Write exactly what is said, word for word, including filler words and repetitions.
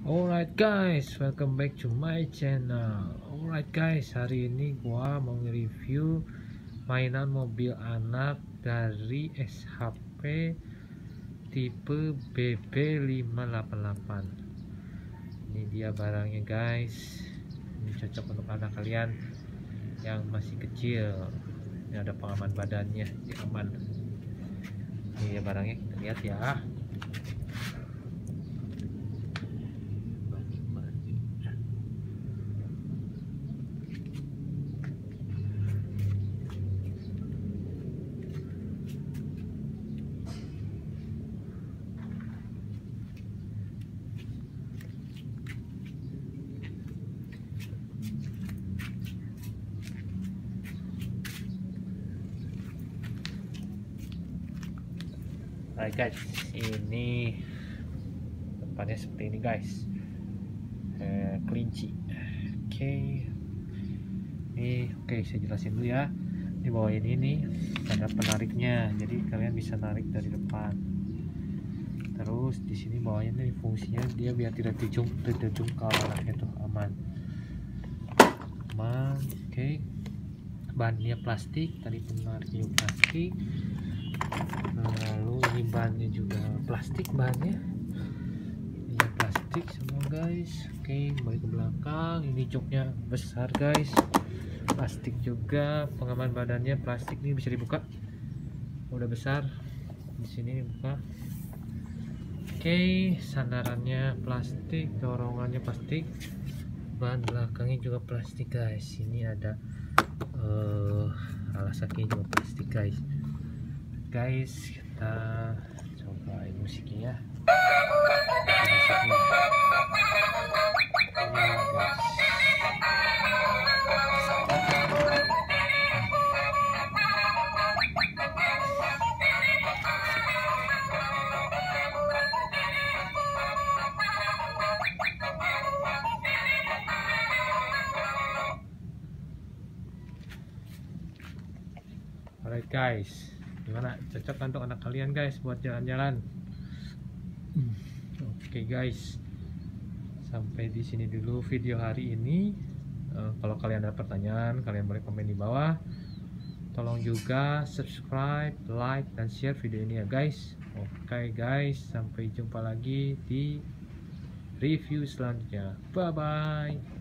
Alright guys, welcome back to my channel. Alright guys, hari ini gua mau nge-review mainan mobil anak dari S H P tipe B B lima delapan delapan. Ini dia barangnya guys. Ini cocok untuk anak kalian yang masih kecil. Ini ada pengaman badannya, jadi aman. Ini dia barangnya, kita lihat ya. Alright guys, ini depannya seperti ini guys, eh, kelinci. Oke, okay. Ini oke okay, saya jelasin dulu ya. Di bawah ini nih ada penariknya, jadi kalian bisa narik dari depan. Terus di sini bawahnya nih fungsinya dia biar tidak dijung, tidak jungkal anaknya tuh, aman. Aman, oke. Okay. Bannya plastik, tadi penariknya plastik. Lalu ini bannya juga plastik, bannya ini plastik semua guys. Oke, balik ke belakang. Ini joknya besar guys, plastik juga. Pengaman badannya plastik, nih bisa dibuka, udah besar. Di sini buka. Oke, sandarannya plastik, dorongannya plastik, ban belakangnya juga plastik guys. Ini ada uh, alas kakinya juga plastik guys. Guys, kita coba musiknya ya. Musiknya. Ya, guys. Alright guys, gimana, cocok untuk anak kalian guys buat jalan-jalan? Oke okay guys, sampai di sini dulu video hari ini. Uh, kalau kalian ada pertanyaan, kalian boleh komen di bawah. Tolong juga subscribe, like, dan share video ini ya guys. Oke okay guys, sampai jumpa lagi di review selanjutnya. Bye bye.